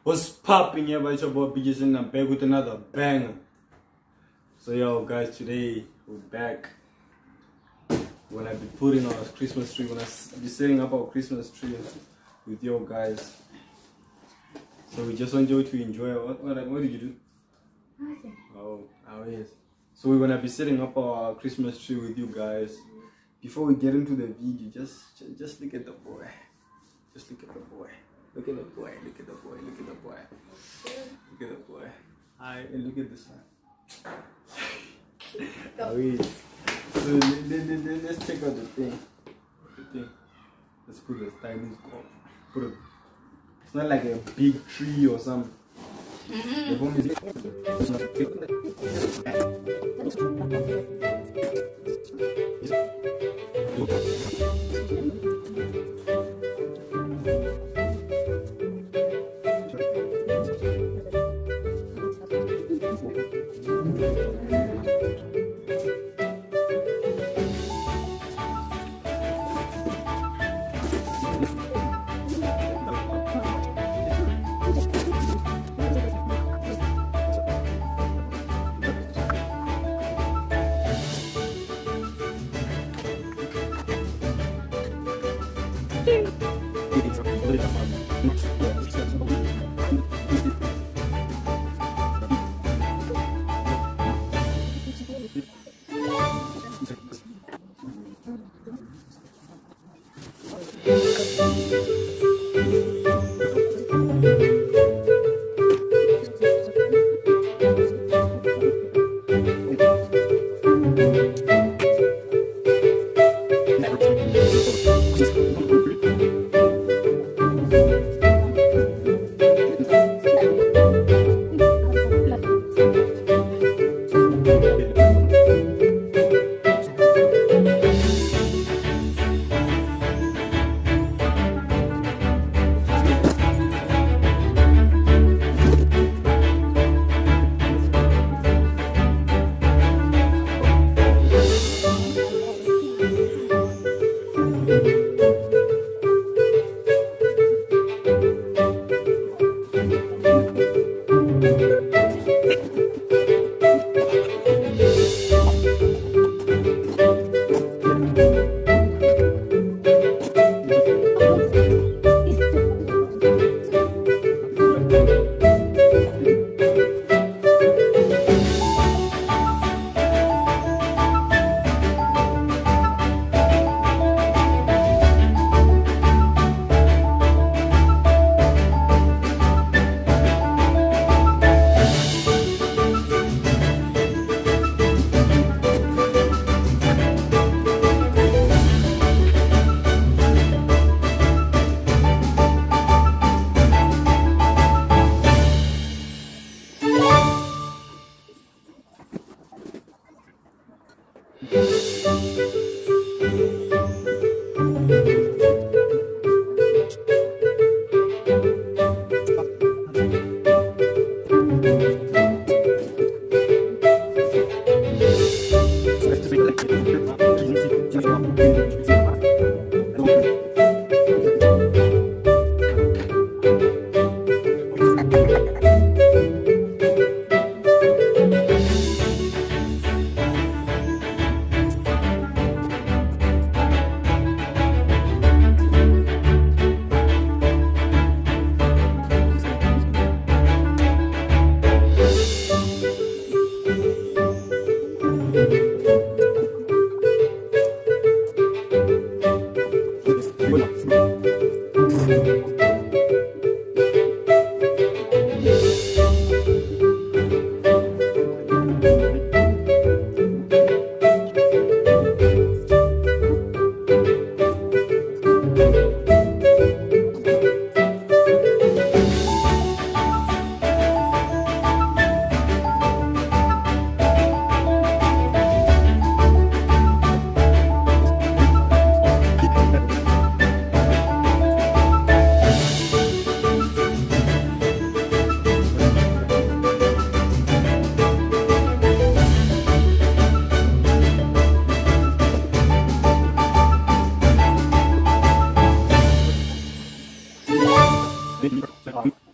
What's popping, everybody? It's your boy BJ, and I'm back with another banger. So yo guys, today we're back. When I be putting our Christmas tree, when I be setting up our Christmas tree with you guys. So we just want you to enjoy. What did you do? Nothing. Oh yes. So we're gonna be setting up our Christmas tree with you guys. Before we get into the video, just look at the boy. Just look at the boy. Look at the boy. Look at the boy. Look at the boy. Look at the boy. Hi, and look at this one. Oh yes. So let's check out the thing. Let's put the stylus up. It's not like a big tree or something. The phone is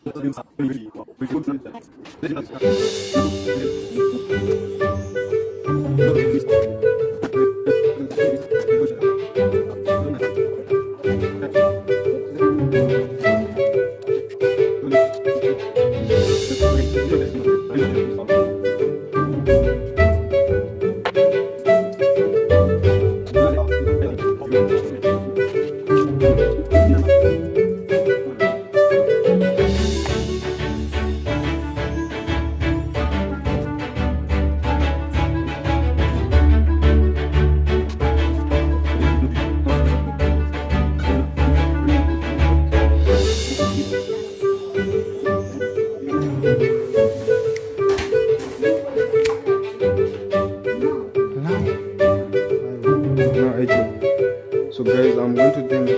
So guys, I'm going to think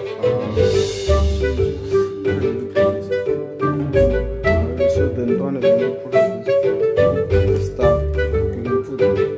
so then don't even put this stuff. You can put it.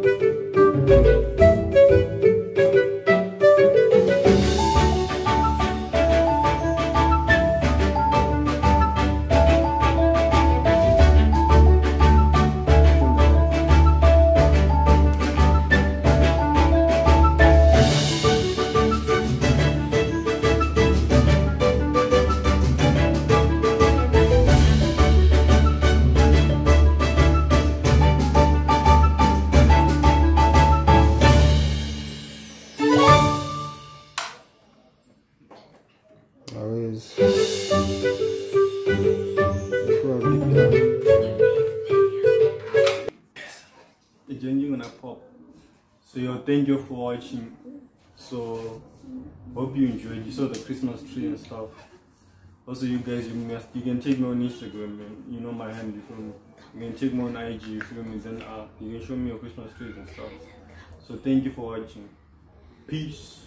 So yo, thank you for watching. So hope you enjoyed. You saw the Christmas tree and stuff. Also, you guys, you can take me on Instagram, man. You know my hand, you feel me? You can take me on IG, you feel me? Then you can show me your Christmas trees and stuff. So thank you for watching. Peace.